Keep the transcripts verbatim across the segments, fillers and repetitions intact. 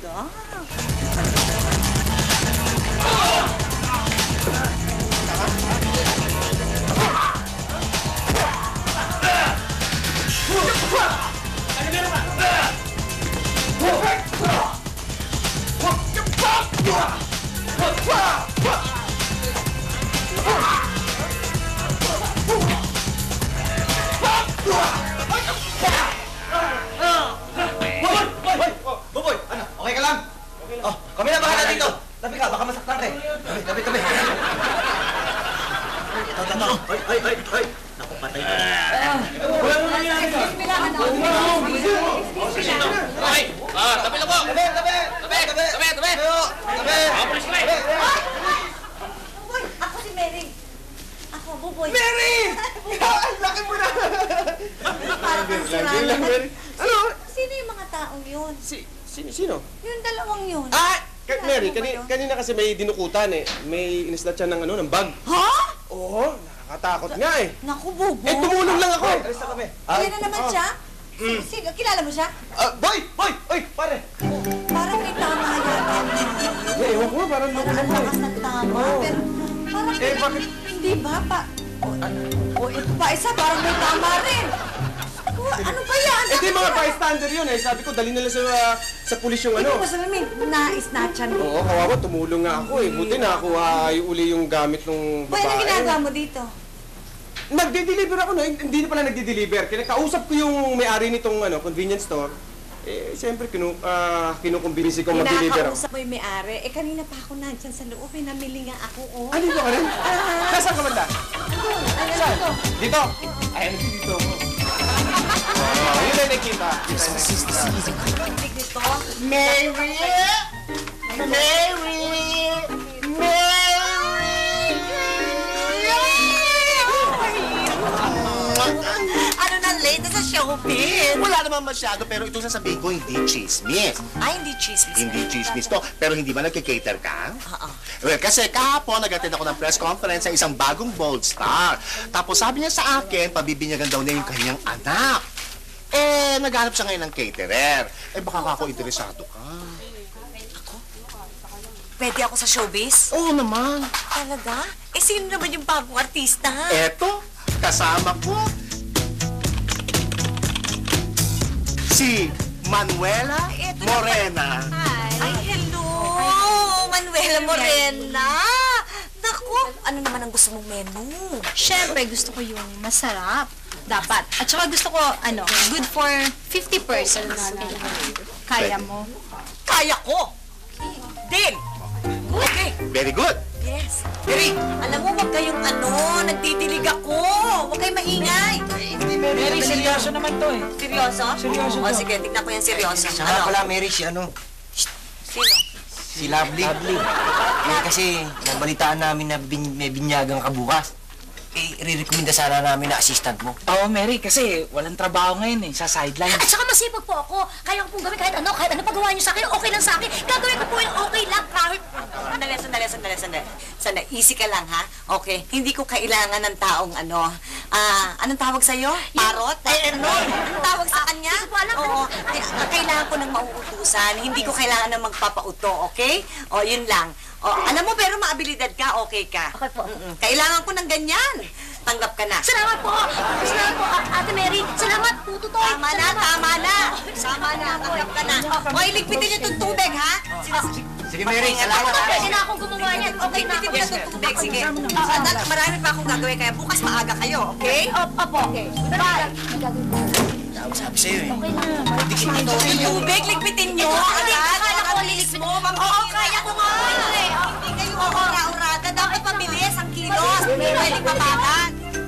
ganda. Buboy, ano? Okay ka lang? Oh, kami na bahala dito. Tabi ka, baka masaktan ka eh. Tabi, tabi, tabi. Ito, ito, ito. Ay, ay, ay, ay. Naku, patay ka. Okay, ah, tabi lang po. Tabi, tabi. Tabi, tabi, tabi. Tabi. Mga pulis kami. Buboy, ako si Mary. Ako, Buboy. Mary! Ang laki mo na! Parang kang sirala. Ano? Sino yung mga taong yun? Si, sino, sino? Yung dalawang yun. Ah! Ka Mary, Ano ba kani, yun? kanina kasi may dinukutan eh. May inislat siya ng ano, ng bag. Ha? Oo, nakakatakot nga eh. Naku, Buboy. Eh, tumulong lang ako. Alis na kami. Kaya na naman ah. siya? Sino? Kilala mo siya? Ah, boy! Boy! Oy, pare! Parang may tama yata. Eh, ewan ko, parang Parang ang nakulong lakas ng tama. Pero parang Eh, bakit? hindi ba pa? O, o ito pa isa, parang may tama rin. O, ano ba yan? Eh, di mga bystander yun eh. Sabi ko, dali nila sa, uh, sa pulis yung Hindi ano. mo sabihin, na-snatchan mo. Oo, kawawa, tumulong nga ako eh. Buti nakakuha yung uli yung gamit ng Boy, anong babae. ginagawa mo dito? Nagde-deliver ako na, hindi na pala nagde-deliver. Kinakausap ko yung may-ari nitong ano, convenience store. Eh, siyempre, kinu, uh, kinukumbinisi ko mag-deliver ako. Kinakausap mo yung may-ari. Eh, kanina pa ako nandyan sa loob. May namili nga ako, oh. Ah, dito ka rin? Nasaan ka man da? Ano Saan? dito? Dito? Ay, ano dito ako? Oh, yun na nakita. Hindi dito. Mary! Mary! Ano na late na sa showbiz? Wala naman masyado, pero itong sasabihin ko, hindi chismis. Ay, hindi chismis. Hindi chismis to. Pero hindi ba nagkikater ka? Oo. Well, kasi kahapon, nag-attend ako ng press conference sa isang bagong Bold Star. Tapos sabi niya sa akin, pabibinyagan daw niya yung kanyang anak. Eh, naghanap siya ngayon ng caterer. Eh, baka ako interesado ka. Pwede ako sa showbiz? Oo naman. Talaga? Eh, sino naman yung bagong artista? Eto, kasama ko. Si Manuela Eto na- Morena. Ay, hello! Manuela Morena! Naku, ano naman ang gusto mong menu? Siyempre, gusto ko yung masarap. Dapat. At saka gusto ko, ano, good for fifty persons. Kaya mo. Kaya ko! Deal! Okay. Very good. Yes. Mary, alam mo, wag kayong ano, nagtitilig ako. Huwag kayong maingay. Mary, seryoso naman to eh. Seryoso? Seryoso O, to. sige, tignan ko yung seryoso. Siya nga pala, Mary, si ano? Sino? Si Lovely. Lovely. Eh, kasi nabalitaan namin na bin may binyagang ka bukas. Eh, re-recommenda sana namin na assistant mo. Oo, Mary, kasi walang trabaho ngayon eh, sa sideline. At saka masipag po ako. Kaya ko pong gawin kahit ano, kahit ano pagawa niyo sa akin, okay lang sa akin. Gagawin ko po yung okay lang, kahit... Sandali, sandali, sandali, sandali. Sandali, easy ka lang, ha? Okay. Hindi ko kailangan ng taong ano. Ah, anong tawag sa'yo? Parot? Ay, ano? Anong tawag sa kanya? Hindi ko po alam. Oo. Ay, kailangan ko ng mauutusan. Hindi ko kailangan ng magpapauto, okay? O, yun lang. O, alam mo, pero maabilidad ka, okay ka. Okay po. Mm-mm. Kailangan ko ng ganyan. Tanggap ka na. Salamat po! Salamat po, A- Ate Mary! Salamat po, Tutoy! Tama na, tama na. Tama na, tanggap ka na. O, iligpitin niyo itong tubig, ha? Sinas- Sige, Mary, salamat. Ako, pwede na akong gumawa niyan. Okay na ako. Iligpitin niyo itong tubig, sige. Ah, dahil marami pa akong gagawin, kaya bukas maaga kayo, okay? Opo. Okay. Bye! Sabi sa'yo eh. Okay na. Hindi ko ito. Yung tubig, ligpitin niyo agad. Akala ko Ang liligpit. bilis mo, Oo, kaya ko nga. Hindi kayo ora-orada. Dapat pabilis ang kilos. Hindi pwede pabagal.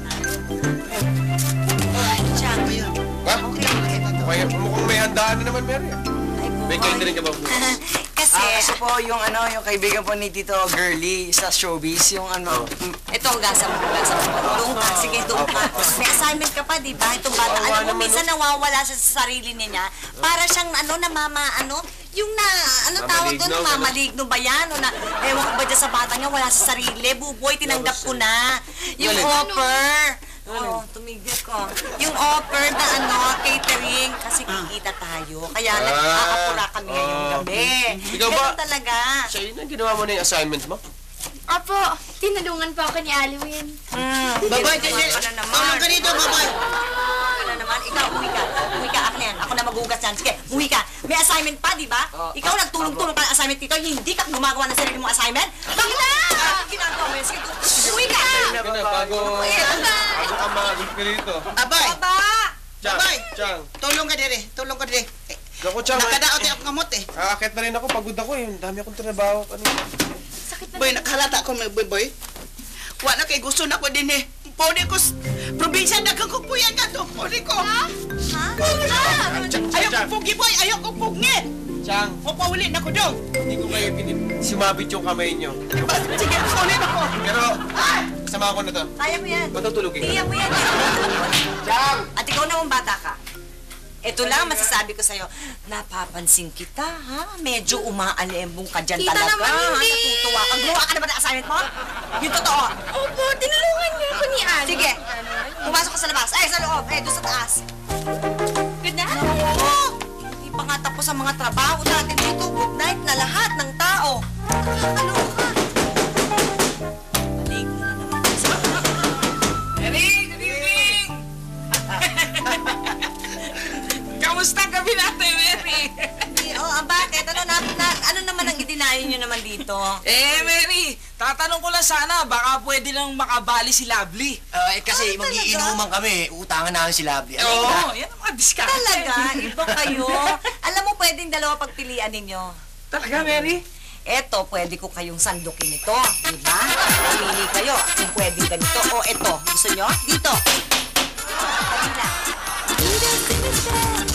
Ay, Jack. Ha? Okay, mukhang may handaan na naman, Mary. May catering ka ba po? Kasi, Ah, kasi po yung ano, yung kaibigan po ni Tito Girly sa showbiz, yung ano, ito, gasa mo, gasa mo. Doon ka, sige, doon ka. May assignment ka pa, di ba? Itong bata, alam mo, minsan nawawala siya sa sarili niya. Para siyang, ano, namama, ano, yung na, ano tawag doon, Mamaligno, mamaligno ba yan? O na, ewan ko ba dyan sa bata niya, wala sa sarili. Buboy, tinanggap ko na. Yung Galing. offer. Oo, tumigil ko. Yung offer na ano, catering, kasi kikita tayo. Kaya nag-aapura kami ngayong gabi. Ikaw ba? Ganun talaga. Sa'yo na ginawa mo na yung assignment mo? Apo, tinulungan po ako ni Alwin. Hmm. Babay, Ano kasi, ka na naman? tulong ka dito, babay. Ano ka na naman? Ikaw, uwi ka. Uwi ka, ako na yan. Ako na magugas yan. Sige, uwi ka. May assignment pa, di ba? Ikaw nagtulong-tulong pa ng assignment dito. Hindi ka gumagawa ng sarili mong assignment. Bakit na? Bakit ginagawa mo yan? Sige, uwi ka. Ikaw na, bago... Bago ka mag-gusto ka dito. Abay, Baba! Chang, Babay. Chang. tulong ka dire, tulong ka dire. Eh, Naku, Chang. nakadaot yung kamot eh. Aakit na rin ako, pagod ako eh. Ang dami akong trabaho. Ano? Boy, nakahalata ko may boy, boy. Wa na kay gusto na ko din eh. Pwede ko, s- probinsya na kang kukuyan ka to. Pwede ko. Ha? Ayaw ko pugi, boy. Ayaw ko pugngit. Chang, Papawili na ko daw. hindi ko kayo pinip... Sumabit yung kamay nyo. Sige, ulit ako. Pero, kasama ko na to. Kaya mo yan. Matutulogin ka. Tiya mo yan. Chang! At ikaw naman bata ka. Ito lang masasabi ko sa'yo. Napapansin kita, ha? Medyo umaalembong ka dyan Tita talaga. naman, hindi. Natutuwa ka. Gumawa ka na ba ng assignment mo? Yung totoo. Opo, tinulungan niyo ako ni Alwin. Sige. Pumasok ka sa labas. Ay, sa loob. Eh, doon sa taas. Good night. Naku! Hindi pa nga tapos ang mga trabaho natin dito. Good night na lahat ng tao. Nakakaloka. Balik na naman. Mary, good evening! Kamusta ang gabi natin, Mary? Hindi, oh, ah, bakit? Ano, na, na, ano naman ang idinayo nyo naman dito? Eh, Mary, tatanong ko lang sana, baka pwede lang makabali si Lovely. Ah, eh, kasi Ah, talaga? magiinuman kami, utangan namin si Lovely. Ano Oo, ba? yan ang mga diskarte. Talaga? Iba kayo? Alam mo, pwedeng dalawa pagpilian ninyo. Talaga, Mary? Eto, pwede ko kayong sandukin ito. Diba? Pili kayo kung pwedeng ganito. O eto, gusto nyo? Dito. Dali lang.